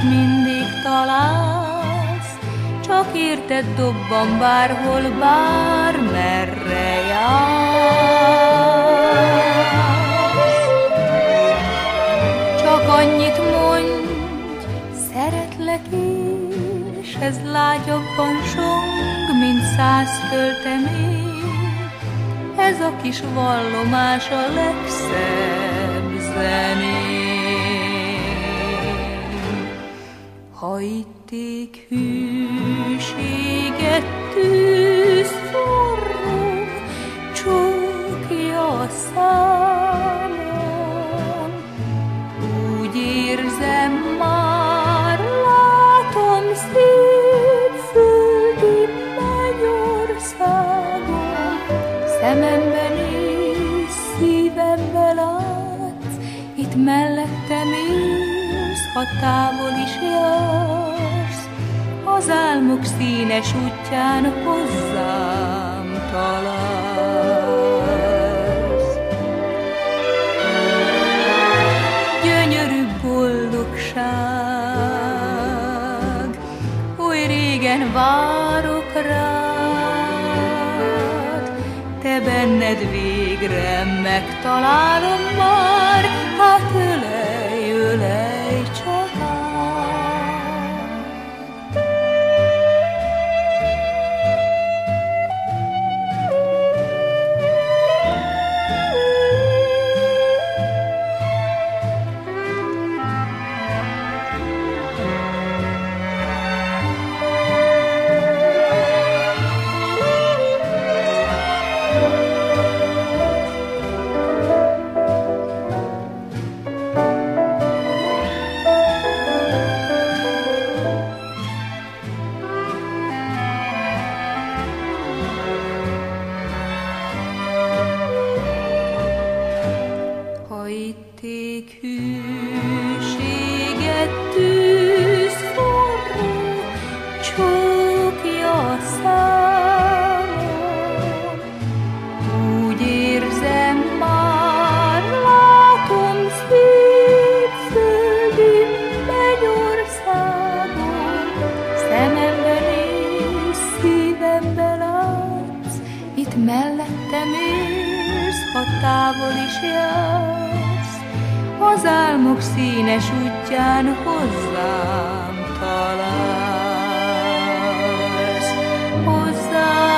mindig találsz, csak érted dobban bárhol, bármerre jársz. Csak annyit mondj, szeretlek én, s ez lágyabban song, mint 100 költemény. Ez a kis vallomás a legszebb zeném. Ha itték hűséget tűz forró, csókja a számon, úgy érzem már, látom szép földi Mennyországon. Szememben és szívemben látsz, itt mellettem élsz, ha távol is jársz, az álmok színes útján hozzám találsz. Gyönyörű boldogság, oly régen várok rád, te benned végre megtalálom már, hát ölej, ölej csak át. Ha itték hűséget tűz forró, csókja a számon, úgy érzem már, látom szép földi Mennyországon. Szememben és szívemben látsz, itt mellettem élsz, ha távol is jársz, az álmok színes útján hozzám találsz, hozzám.